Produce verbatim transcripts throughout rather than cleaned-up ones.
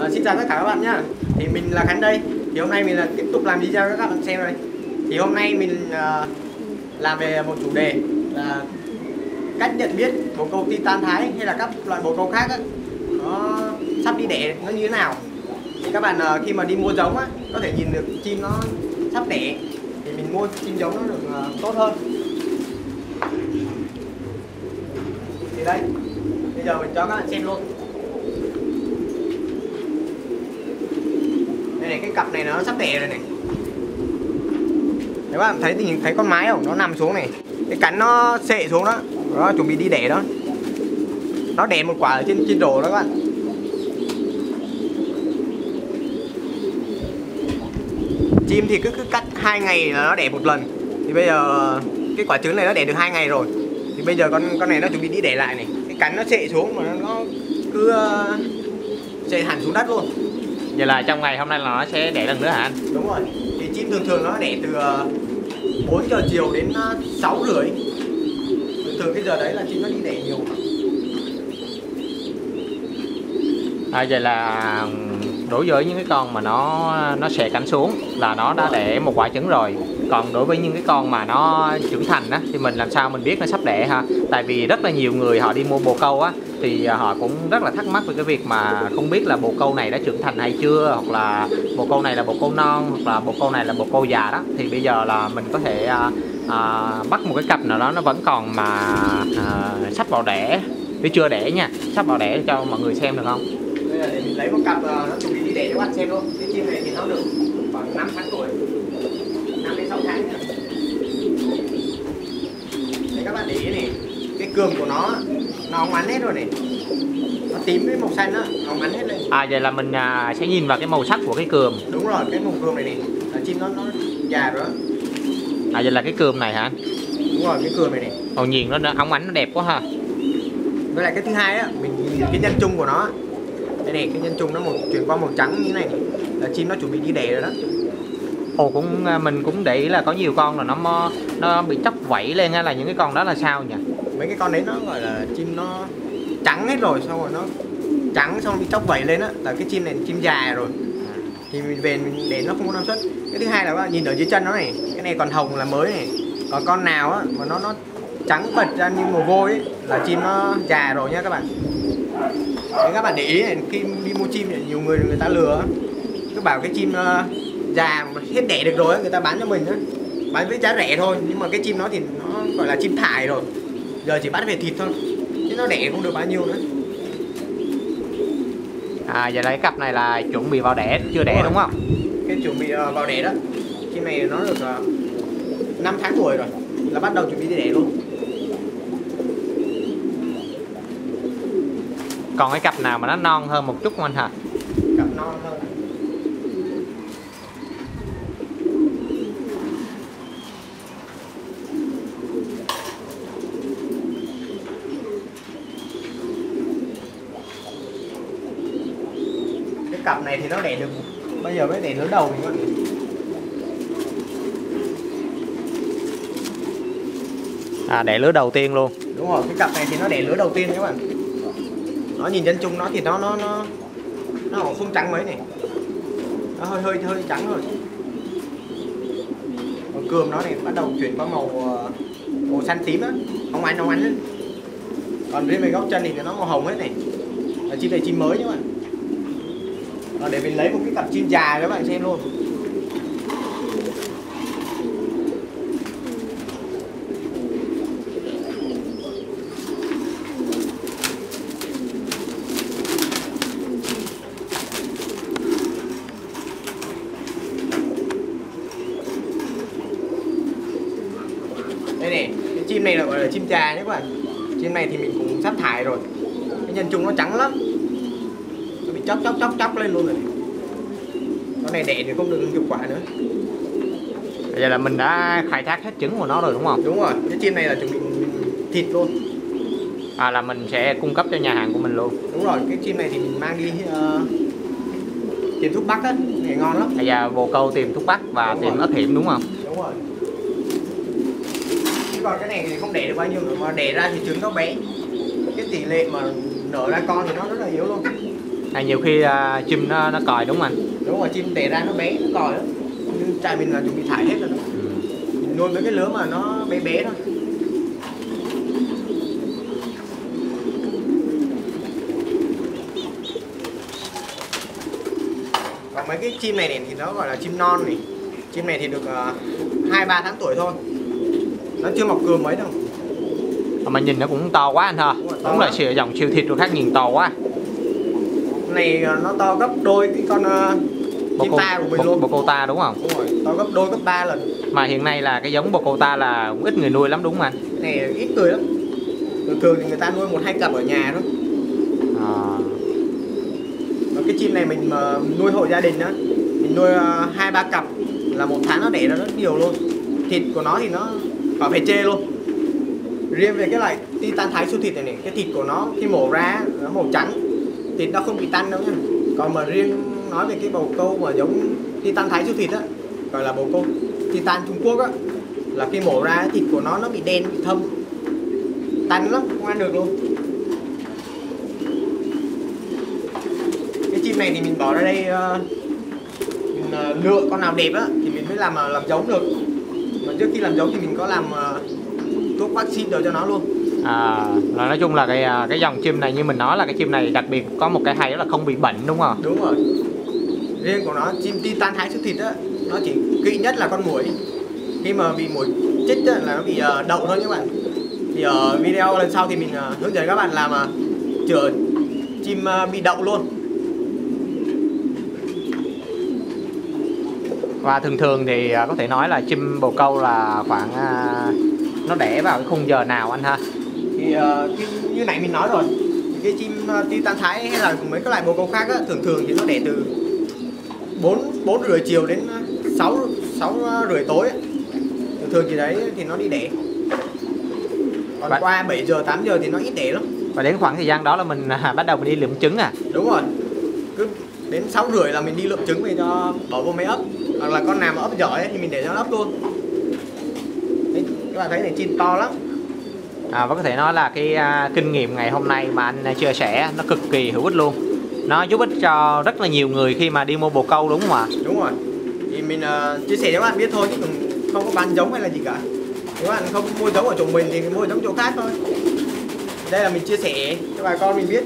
À, xin chào tất cả các bạn nhá. Thì mình là Khánh đây. Thì hôm nay mình là tiếp tục làm video cho các bạn xem rồi. Thì hôm nay mình uh, làm về một chủ đề là cách nhận biết bồ câu Titan Thái hay là các loại bồ câu khác á, nó sắp đi đẻ nó như thế nào. Thì các bạn uh, khi mà đi mua giống á, có thể nhìn được chim nó sắp đẻ thì mình mua chim giống nó được uh, tốt hơn. Thì đây, bây giờ mình cho các bạn xem luôn. Đây này, cái cặp này nó sắp đẻ rồi này. Các bạn thấy thì thấy con mái không? Nó nằm xuống này, cái cánh nó xệ xuống đó, nó chuẩn bị đi đẻ đó. Nó đẻ một quả ở trên trên rổ đó các bạn. Chim thì cứ cứ cắt hai ngày là nó đẻ một lần. Thì bây giờ cái quả trứng này nó đẻ được hai ngày rồi. Thì bây giờ con con này nó chuẩn bị đi đẻ lại này. Cái cánh nó xệ xuống mà nó, nó cứ uh, xệ hẳn xuống đất luôn. Vậy là trong ngày hôm nay là nó sẽ đẻ lần nữa hả anh? Đúng rồi. Thì chim thường thường nó đẻ từ bốn giờ chiều đến sáu rưỡi. Thường thường cái giờ đấy là chim nó đi đẻ nhiều. À, vậy là đối với những cái con mà nó nó xẻ cánh xuống là nó đã đẻ một quả trứng rồi. Còn đối với những cái con mà nó trưởng thành á thì mình làm sao mình biết nó sắp đẻ ha? Tại vì rất là nhiều người họ đi mua bồ câu á thì họ cũng rất là thắc mắc về cái việc mà không biết là bồ câu này đã trưởng thành hay chưa, hoặc là bồ câu này là bồ câu non, hoặc là bồ câu này là bồ câu già đó. Thì bây giờ là mình có thể à, à, bắt một cái cặp nào đó nó vẫn còn mà à, sắp vào đẻ, chứ chưa đẻ nha, sắp vào đẻ cho mọi người xem được không? Bây giờ để mình lấy một cặp nó chuẩn bị đi đẻ cho các bạn xem luôn. Cái chim này thì nó được khoảng năm tháng tuổi, năm đến sáu tháng. Đây các bạn để ý này, cái cườm của nó nó óng ánh hết rồi này, nó tím với màu xanh á, óng ánh hết lên. À, vậy là mình à, sẽ nhìn vào cái màu sắc của cái cườm. Đúng rồi, cái màu cườm này này là chim nó nó già rồi đó. À, vậy là cái cườm này hả? Đúng rồi, cái cườm này này. Màu nhìn nó óng ánh, nó đẹp quá ha. Với lại cái thứ hai á, mình nhìn cái nhân chung của nó. Đây này, cái nhân chung nó một chuyển qua màu trắng như thế này, là chim nó chuẩn bị đi đẻ rồi đó. Ồ, cũng mình cũng để ý là có nhiều con là nó nó bị chóc vảy lên, hay là những cái con đó là sao nhỉ? Mấy cái con đấy nó gọi là chim nó trắng hết rồi, xong rồi nó trắng xong bị chóc vảy lên á, là cái chim này chim già rồi. Thì mình về mình để nó không có năng suất. Cái thứ hai là các bạn nhìn ở dưới chân nó này, cái này còn hồng là mới này. Còn con nào á mà nó nó trắng bật ra như mồ vôi ấy, là chim nó già rồi nhá các bạn. Nên các bạn để ý này, khi đi mua chim thì nhiều người người ta lừa, cứ bảo cái chim uh, già mà hết đẻ được rồi người ta bán cho mình á, bán với giá rẻ thôi, nhưng mà cái chim nó thì nó gọi là chim thải rồi, giờ chỉ bắt về thịt thôi, chứ nó đẻ không được bao nhiêu nữa. À, vậy là cái cặp này là chuẩn bị vào đẻ, chưa đẻ đúng không? Cái chuẩn bị uh, vào đẻ đó. Chim này nó được uh, năm tháng tuổi rồi, là bắt đầu chuẩn bị đi đẻ luôn. Còn cái cặp nào mà nó non hơn một chút không anh hả? Cặp non hơn. Cái cặp này thì nó đẻ được, bây giờ mới đẻ lứa đầu thì con. À, đẻ lứa đầu tiên luôn. Đúng rồi, cái cặp này thì nó đẻ lứa đầu tiên các bạn. Nó nhìn chân chung nó thì nó nó nó nó không trắng mấy này, nó hơi hơi hơi trắng rồi. Còn cườm nó này bắt đầu chuyển qua màu màu xanh tím á, không ánh không ánh hết. Còn bên về góc chân thì nó màu hồng hết này, là chim này chim mới các bạn. Rồi để mình lấy một cái cặp chim già các bạn xem luôn. Đây này, cái chim này là gọi là chim già nhé các bạn. Chim này thì mình cũng sắp thải rồi. Cái nhân chung nó trắng lắm, nó bị chóc chóc chóc chóc lên luôn rồi. Con này đẻ thì không được hiệu quả nữa. Vậy là mình đã khai thác hết trứng của nó rồi đúng không? Đúng rồi, cái chim này là chuẩn bị thịt luôn. À, là mình sẽ cung cấp cho nhà hàng của mình luôn. Đúng rồi, cái chim này thì mình mang đi uh, tìm thuốc bắc á, thì ngon lắm. Bây giờ bồ câu tìm thuốc bắc và Đúng tìm rồi. ớt hiểm đúng không? Đúng rồi. Chứ còn cái này thì không đẻ được bao nhiêu nữa, mà đẻ ra thì trứng nó bé. Cái tỷ lệ mà nở ra con thì nó rất là yếu luôn. À, nhiều khi à, chim nó nó còi đúng không anh? Đúng rồi, chim đẻ ra nó bé nó còi đó, nhưng trại mình là chuẩn bị thải hết rồi đó. Ừ. Mình nuôi mấy cái lứa mà nó bé bé thôi. Còn mấy cái chim này, này thì nó gọi là chim non này. Chim này thì được hai uh, ba tháng tuổi thôi, nó chưa mọc cườm mấy đâu. Mà nhìn nó cũng to quá anh ha. Đúng, rồi, đúng là siêu dòng siêu thịt rồi, khác nhìn to quá. Này nó to gấp đôi cái con uh, chim Bồ ta của mình bồ, luôn. Bocota đúng không? Đúng rồi, to gấp đôi gấp ba lần. Mà hiện nay là cái giống Bocota là cũng ít người nuôi lắm đúng không anh? Này ít người lắm. Thường thường thì người ta nuôi một hai cặp ở nhà thôi. À. Và cái chim này mình mà nuôi hộ gia đình á, mình nuôi hai ba cặp là một tháng nó đẻ ra rất nhiều luôn. Thịt của nó thì nó khỏi phải chê luôn. Riêng về cái loại Titan Thái siêu thịt này này, cái thịt của nó khi mổ ra nó màu trắng, thịt nó không bị tanh đâu nhá. Còn mà riêng nói về cái bồ câu mà giống Titan Thái siêu thịt á, gọi là bồ câu Titan Trung Quốc á, là khi mổ ra thịt của nó nó bị đen, bị thâm, tanh lắm, không ăn được luôn. Cái chim này thì mình bỏ ra đây uh, mình uh, lựa con nào đẹp á thì mình mới làm uh, làm giống được. Mà trước khi làm giống thì mình có làm uh, thuốc vaccine đồ cho nó luôn. À, là nói chung là cái cái dòng chim này như mình nói là cái chim này đặc biệt có một cái hay đó là không bị bệnh đúng không? Đúng rồi. Riêng của nó chim Titan Thái siêu thịt á, nó chỉ kỵ nhất là con muỗi. Khi mà bị muỗi chích á, là nó bị uh, đậu thôi các bạn. Thì ở video lần sau thì mình uh, hướng dẫn các bạn làm uh, chữa chim uh, bị đậu luôn. Và thường thường thì có thể nói là chim bồ câu là khoảng nó đẻ vào cái khung giờ nào anh ha? Thì uh, như, như nãy mình nói rồi, cái chim uh, Titan Thái hay là mấy cái loại bồ câu khác á, thường thường thì nó đẻ từ bốn bốn rưỡi chiều đến sáu sáu rưỡi tối ấy. Thường thường thì đấy thì nó đi đẻ. Còn Bạn... qua bảy giờ tám giờ thì nó ít đẻ lắm. Và đến khoảng thời gian đó là mình à, bắt đầu mình đi lượm trứng à? Đúng rồi. Cứ đến sáu rưỡi là mình đi lượm trứng về cho bỏ vô máy ấp. Hoặc là con nào mà ấp giỏi ấy, thì mình để cho nó ấp luôn. Đấy, các bạn thấy này chim to lắm. À, và có thể nói là cái uh, kinh nghiệm ngày hôm nay mà anh chia sẻ nó cực kỳ hữu ích luôn. Nó giúp ích cho rất là nhiều người khi mà đi mua bồ câu đúng không ạ? Đúng rồi. Thì mình uh, chia sẻ cho các bạn biết thôi, chứ không có bán giống hay là gì cả. Nếu bạn không mua giống ở chỗ mình thì mua giống chỗ khác thôi. Đây là mình chia sẻ cho bà con mình biết.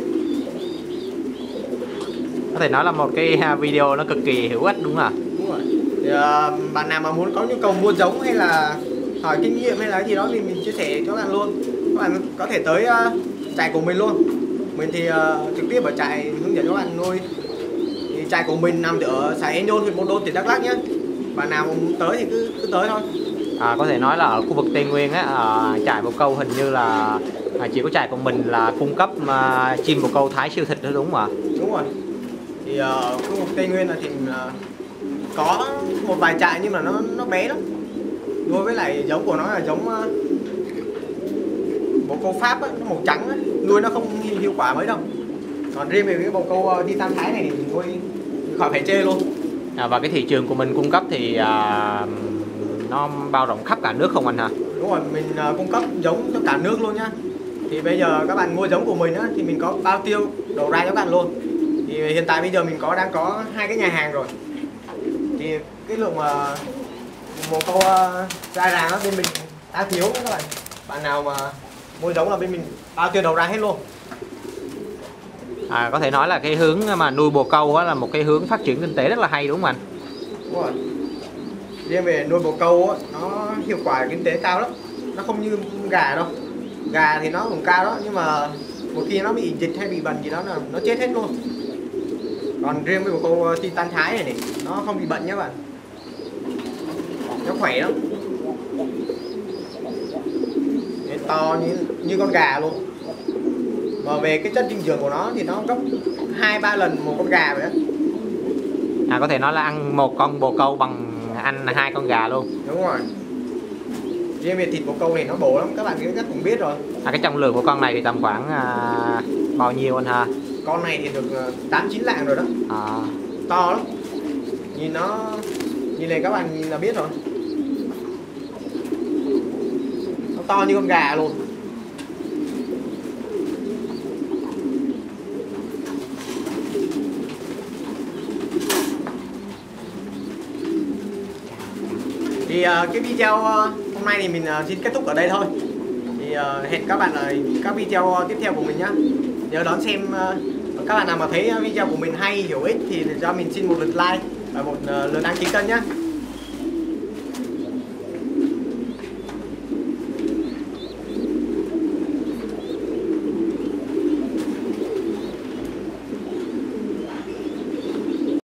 Có thể nói là một cái video nó cực kỳ hữu ích đúng không ạ? Đúng rồi. Thì, uh, bạn nào mà muốn có nhu cầu mua giống hay là hỏi kinh nghiệm hay là cái gì đó thì mình chia sẻ cho các bạn luôn. Các bạn có thể tới uh, trại của mình luôn. Mình thì uh, trực tiếp ở trại hướng dẫn các bạn nuôi. Thì trại của mình nằm ở xã Ê Nhôn, huyện Buôn Đôn, tỉnh Đắk Lắk nhé. Bạn nào mà muốn tới thì cứ, cứ tới thôi. À, có thể nói là ở khu vực Tây Nguyên á, à, trại bồ câu hình như là à, chỉ có trại của mình là cung cấp mà chim bồ câu Thái siêu thịt đó đúng không ạ? Đúng rồi. Thì ở uh, khu vực Tây Nguyên là thì uh, có một vài trại nhưng mà nó nó bé lắm. Đối với lại giống của nó là giống uh, bồ câu Pháp á, nó màu trắng á, nuôi nó không hiệu quả mấy đâu. Còn riêng về cái bồ câu uh, Titan Thái này thì nuôi khỏi phải chê luôn. À, và cái thị trường của mình cung cấp thì à, nó bao rộng khắp cả nước không anh hả? Đúng rồi, mình uh, cung cấp giống cho cả nước luôn nhá. Thì bây giờ các bạn mua giống của mình á thì mình có bao tiêu đổ ra cho các bạn luôn. Thì hiện tại bây giờ mình có đang có hai cái nhà hàng rồi. Thì cái lượng mà bồ câu uh, ra ràng bên mình đã thiếu các bạn. Bạn nào mà mua giống là bên mình bao tiêu đầu ra hết luôn. À, có thể nói là cái hướng mà nuôi bồ câu á là một cái hướng phát triển kinh tế rất là hay đúng không anh? Đúng rồi. Riêng về nuôi bồ câu á, nó hiệu quả kinh tế cao lắm. Nó không như gà đâu. Gà thì nó cũng cao đó, nhưng mà một khi nó bị dịch hay bị bệnh gì đó là nó chết hết luôn. Còn riêng với bồ câu Titan Thái này này, nó không bị bệnh nhé bạn. Nó khỏe lắm. Nó to như như con gà luôn. Mà về cái chất dinh dưỡng của nó thì nó gấp hai ba lần một con gà vậy đó. À, có thể nói là ăn một con bồ câu bằng ăn hai con gà luôn. Đúng rồi. Riêng về thịt bồ câu này nó bổ lắm, các bạn chắc cũng biết rồi. À, cái trọng lượng của con này thì tầm khoảng à, bao nhiêu anh ha? Con này thì được tám chín lạng rồi đó. À. To lắm. Nhìn nó nhìn này các bạn nhìn là biết rồi. Nó to như con gà luôn. Thì uh, cái video uh, hôm nay thì mình uh, xin kết thúc ở đây thôi. Thì uh, hẹn các bạn ở các video tiếp theo của mình nhé. Nhớ đón xem. Uh, các bạn nào mà thấy video của mình hay, hữu ích thì cho mình xin một lượt like và một uh, lượt đăng ký kênh nhé.